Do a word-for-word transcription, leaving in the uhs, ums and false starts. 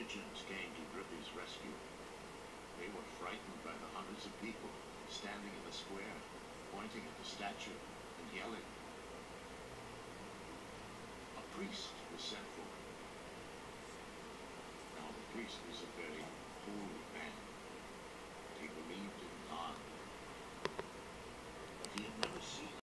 pigeons came to Drippy's rescue. They were frightened by the hundreds of people standing in the square, pointing at the statue and yelling. A priest was sent for. Now the priest was a very holy man. He believed in God. But he had never seen